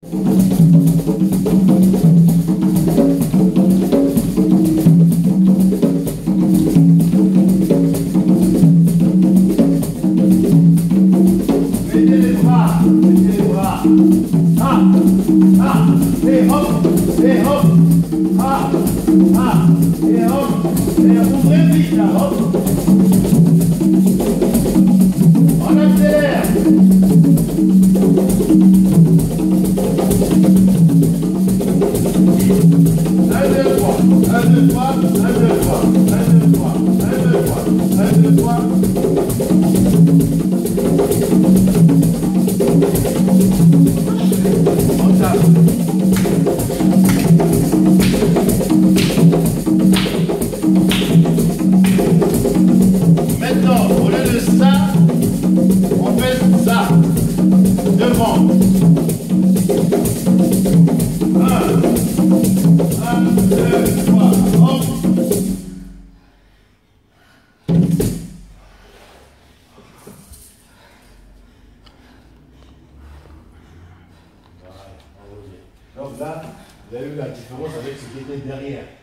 Et hop, et ouvrez vite là, hop. On accélère. Un, deux, trois, un, deux, trois, un, deux, trois, un, deux, trois, un, deux, trois, un, deux, trois. On tape. Maintenant, au lieu de ça, on fait ça. Devant. 1, 2, 3, hop. Donc là, vous avez vu la différence avec ce qui était derrière.